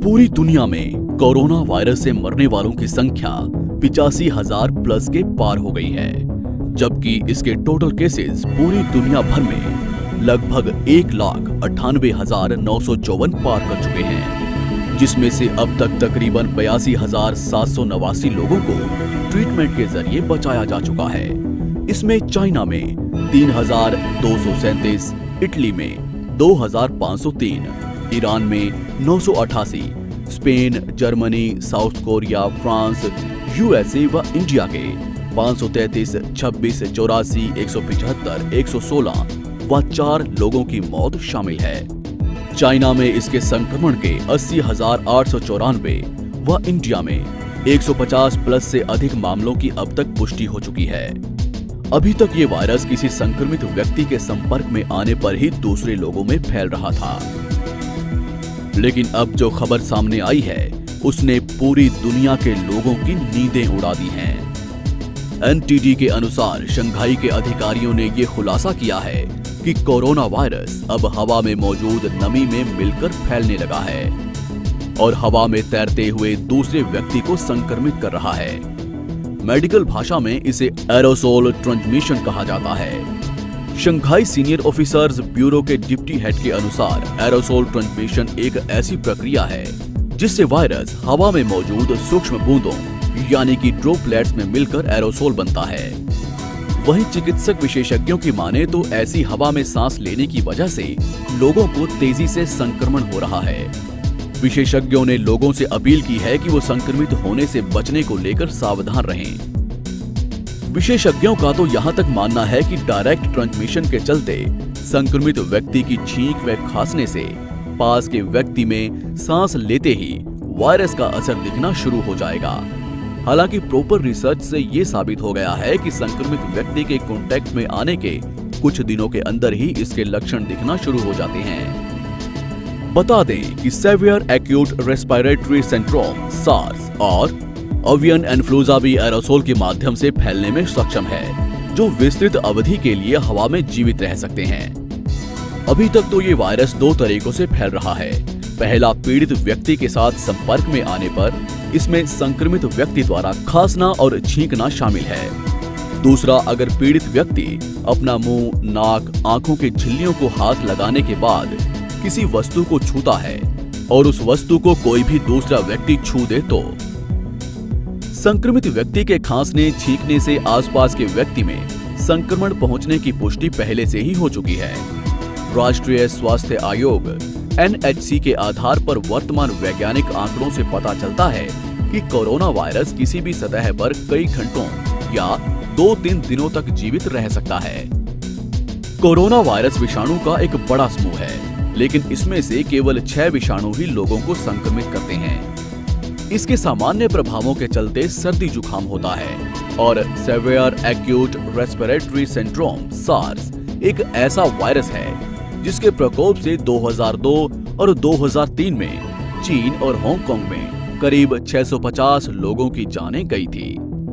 पूरी दुनिया में कोरोना वायरस से मरने वालों की संख्या 85,000 प्लस के पार हो गई है, जबकि इसके टोटल केसेस पूरी दुनिया भर में लगभग 1,98,954 पार कर चुके हैं, जिसमें से अब तक तकरीबन 82,789 लोगों को ट्रीटमेंट के जरिए बचाया जा चुका है। इसमें चाइना में 3,237, इटली में 2,503, ईरान में 988, Spain, Germany, South Korea, France, USA व इंडिया के 533, 26, 84, 175, 116 व 4 लोगों की मौत शामिल है। चाइना में इसके संक्रमण के 80,894 व इंडिया में 150 प्लस से अधिक मामलों की अब तक पुष्टि हो चुकी है। अभी तक ये वायरस किसी संक्रमित व्यक्ति के संपर्क में आने पर ही दूसरे लोगों में फैल रहा था, लेकिन अब जो खबर सामने आई है उसने पूरी दुनिया के लोगों की नींदें उड़ा दी हैं। एनटीडी के अनुसार शंघाई के अधिकारियों ने ये खुलासा किया है कि कोरोना वायरस अब हवा में मौजूद नमी में मिलकर फैलने लगा है और हवा में तैरते हुए दूसरे व्यक्ति को संक्रमित कर रहा है। मेडिकल भाषा में इसे एरोसोल ट्रांसमिशन कहा जाता है। शंघाई सीनियर ऑफिसर्स ब्यूरो के डिप्टी हेड के अनुसार एरोसोल ट्रांसमिशन एक ऐसी प्रक्रिया है जिससे वायरस हवा में मौजूद सूक्ष्म बूंदों यानी कि ड्रॉपलेट्स में मिलकर एरोसोल बनता है। वहीं चिकित्सक विशेषज्ञों की माने तो ऐसी हवा में सांस लेने की वजह से लोगों को तेजी से संक्रमण हो रहा है। विशेषज्ञों ने लोगों से अपील की है कि वो संक्रमित होने से बचने को लेकर सावधान रहें। विशेषज्ञों का तो यहाँ तक मानना है कि डायरेक्ट ट्रांसमिशन के चलते संक्रमित व्यक्ति की छींक व खांसने से पास के व्यक्ति में सांस लेते ही वायरस का असर दिखना शुरू हो जाएगा। हालांकि प्रॉपर रिसर्च से ये साबित हो गया है कि संक्रमित व्यक्ति के कांटेक्ट में आने के कुछ दिनों के अंदर ही इसके लक्षण दिखना शुरू हो जाते हैं। बता दें कि severe acute respiratory syndrome SARS और एवियन इन्फ्लुएंजा भी एरोसोल के माध्यम से फैलने में सक्षम है, जो विस्तृत अवधि के लिए हवा में जीवित रह सकते हैं। अभी तक तो ये वायरस 2 तरीकों से फैल रहा है। पहला, पीड़ित व्यक्ति के साथ संपर्क में आने पर इसमें संक्रमित व्यक्ति द्वारा खांसना और छींकना शामिल है। दूसरा, अगर पीड़ित व्यक्ति अपना मुंह, नाक, आंखों की झिल्लियों को हाथ लगाने के बाद किसी वस्तु को छूता है और उस वस्तु को कोई भी दूसरा व्यक्ति छू दे तो संक्रमित व्यक्ति के खांसने, छींकने से आसपास के व्यक्ति में संक्रमण पहुंचने की पुष्टि पहले से ही हो चुकी है। राष्ट्रीय स्वास्थ्य आयोग NHC के आधार पर वर्तमान वैज्ञानिक आंकड़ों से पता चलता है कि कोरोना वायरस किसी भी सतह पर कई घंटों या 2-3 दिनों तक जीवित रह सकता है। कोरोना वायरस विषाणु का एक बड़ा समूह है, लेकिन इसमें से केवल 6 विषाणु ही लोगों को संक्रमित करते हैं। इसके सामान्य प्रभावों के चलते सर्दी जुकाम होता है और severe acute respiratory syndrome SARS एक ऐसा वायरस है जिसके प्रकोप से 2002 और 2003 में चीन और हांगकांग में करीब 650 लोगों की जानें गई थी।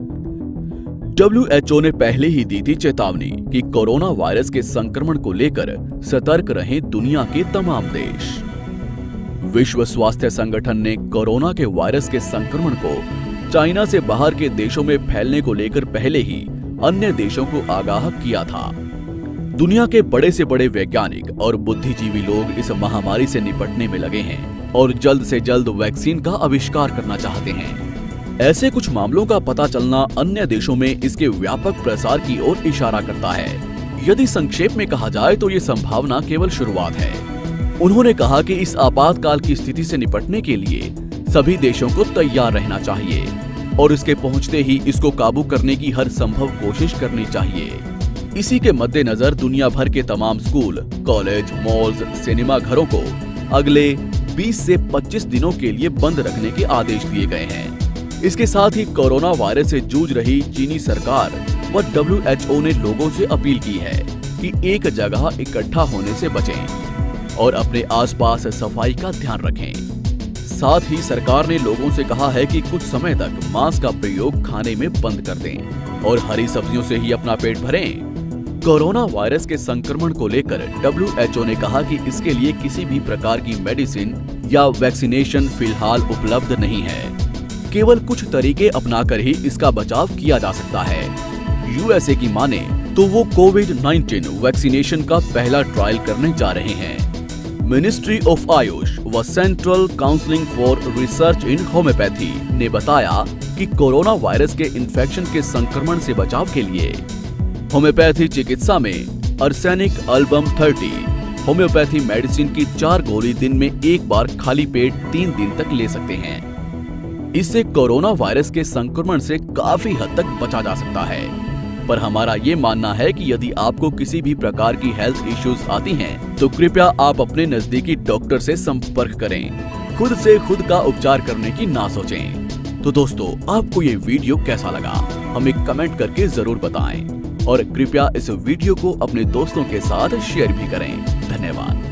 WHO ने पहले ही दी थी चेतावनी कि कोरोना वायरस के संक्रमण को लेकर सतर्क रहें दुनिया के तमाम देश। विश्व स्वास्थ्य संगठन ने कोरोना के वायरस के संक्रमण को चाइना से बाहर के देशों में फैलने को लेकर पहले ही अन्य देशों को आगाह किया था। दुनिया के बड़े से बड़े वैज्ञानिक और बुद्धिजीवी लोग इस महामारी से निपटने में लगे हैं और जल्द से जल्द वैक्सीन का आविष्कार करना चाहते हैं। ऐसे कुछ मामलों का पता चलना अन्य देशों में इसके व्यापक प्रसार की ओर इशारा करता है। यदि संक्षेप में कहा जाए तो ये संभावना केवल शुरुआत है। उन्होंने कहा कि इस आपातकाल की स्थिति से निपटने के लिए सभी देशों को तैयार रहना चाहिए और इसके पहुंचते ही इसको काबू करने की हर संभव कोशिश करनी चाहिए। इसी के मद्देनजर दुनिया भर के तमाम स्कूल, कॉलेज, मॉल्स, सिनेमा घरों को अगले 20 से 25 दिनों के लिए बंद रखने के आदेश दिए गए हैं। इसके साथ ही कोरोना वायरस से जूझ रही चीनी सरकार व WHO ने लोगों से अपील की है कि एक जगह इकट्ठा होने से बचें और अपने आसपास सफाई का ध्यान रखें। साथ ही सरकार ने लोगों से कहा है कि कुछ समय तक मांस का प्रयोग खाने में बंद कर दें और हरी सब्जियों से ही अपना पेट भरें। कोरोना वायरस के संक्रमण को लेकर WHO ने कहा कि इसके लिए किसी भी प्रकार की मेडिसिन या वैक्सीनेशन फिलहाल उपलब्ध नहीं है। केवल कुछ तरीके अपनाकर ही इसका बचाव किया जा सकता है। यूएसए की माने तो वो कोविड-19 वैक्सीनेशन का पहला ट्रायल करने जा रहे हैं। मिनिस्ट्री ऑफ आयुष व central council for research in homeopathy ने बताया कि कोरोना वायरस के इन्फेक्शन के संक्रमण से बचाव के लिए होम्योपैथी चिकित्सा में आर्सेनिक अल्बम 30 होम्योपैथी मेडिसिन की 4 गोली दिन में एक बार खाली पेट 3 दिन तक ले सकते हैं। इससे कोरोना वायरस के संक्रमण से काफी हद तक बचा जा सकता है। पर हमारा ये मानना है कि यदि आपको किसी भी प्रकार की हेल्थ इश्यूज आती हैं, तो कृपया आप अपने नजदीकी डॉक्टर से संपर्क करें। खुद से खुद का उपचार करने की ना सोचें। तो दोस्तों, आपको ये वीडियो कैसा लगा हमें कमेंट करके जरूर बताएं और कृपया इस वीडियो को अपने दोस्तों के साथ शेयर भी करें। धन्यवाद।